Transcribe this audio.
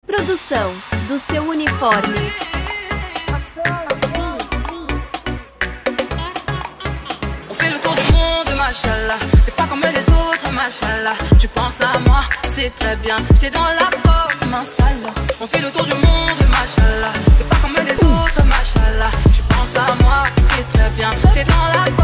Produção do seu uniforme. On fait le tour du monde, machallah. T'es pas comme les autres, machallah. Tu penses à moi, c'est très bien. J'étais dans la porte, mashallah. On fait le tour du monde, machallah. T'es pas comme les autres, machallah. Tu penses à moi, c'est très bien. J'étais dans la porte.